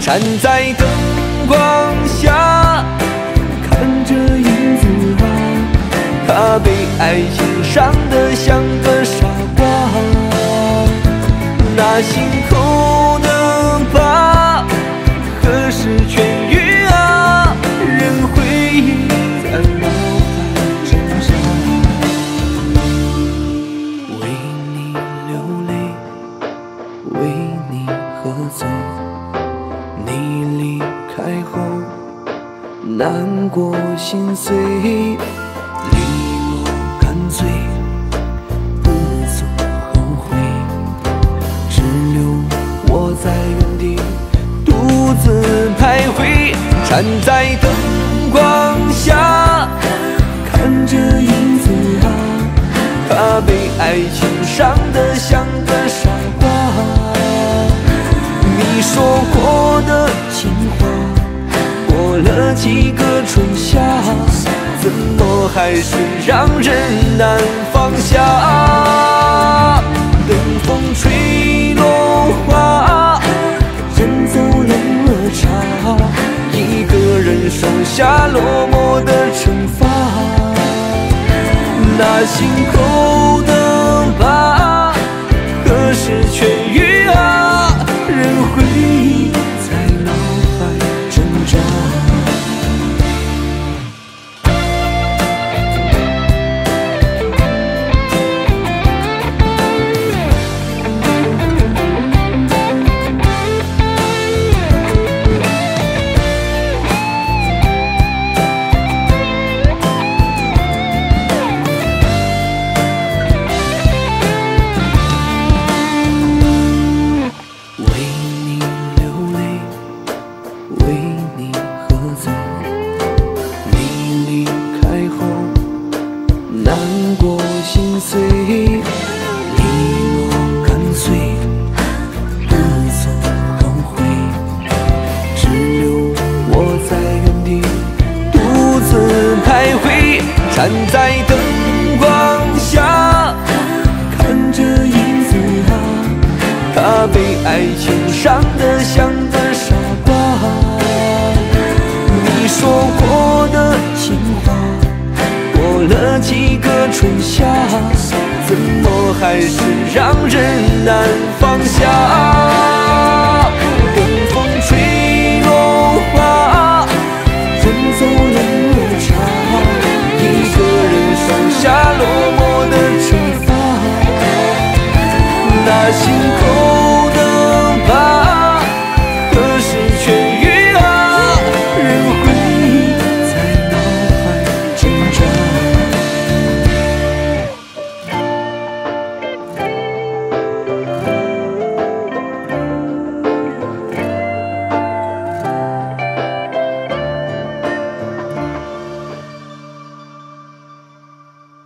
站在灯光下，看着影子啊，他被爱情伤得像个傻瓜。那心口的疤何时痊愈啊？任回忆在脑海挣扎。为你流泪，为你喝醉，你离开后难过心碎，离我干脆不曾后悔，只留我在原地独自徘徊。站在灯光下，看着影子啊，他被爱情伤得像个傻瓜。你说过的情话，过了几个春夏，怎么还是让人难放下？等风吹落花，人走冷了茶，一个人收下落寞的惩罚。那心口的疤何时痊愈啊？任回忆在脑海挣扎。难过心碎，离我干脆不曾后悔，只留我在原地独自徘徊。站在灯光下，看着影子啊，他被爱情伤得像个傻瓜。你说过的情话，过了几个春夏，怎么还是让人难放下？